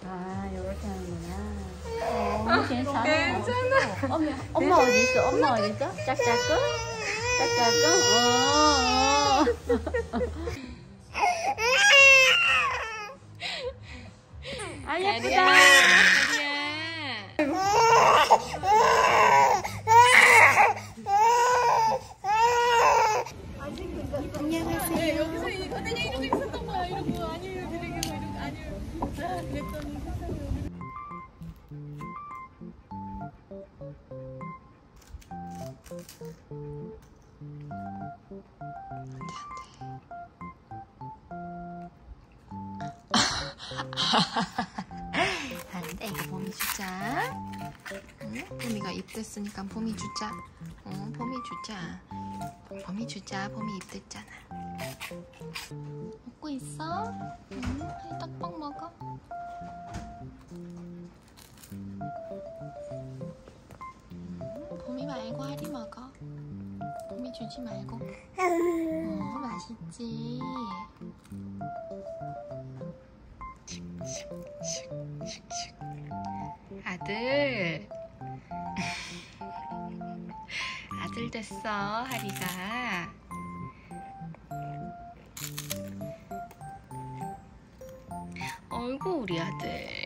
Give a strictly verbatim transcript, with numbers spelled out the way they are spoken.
아, 요렇게 하는구나. 어, 괜찮아. 괜찮아. 엄마, 엄마 어디 있어? 엄마 어디 있어? 짝짝꿍? 짝짝꿍? 어. 아, 예쁘다. 안녕하세요. 네, 여기서 이 선생님 이러고 있었던 거야. 이러고 아니에요, 드리고 이러고 아니에요. 그랬더니 세상에. 안돼, 이거 봄이 주자. 응? 봄이가 입 됐으니까 봄이 주자. 어, 봄이 주자. 봄이 주자. 봄이 입 됐잖아. 먹고 있어? 응? 하이 떡볶 먹어. 응? 봄이 말고 하리 먹어. 봄이 주지 말고. 어, 맛있지. 아들 아들 됐어, 하리가. 어이구, 우리 아들.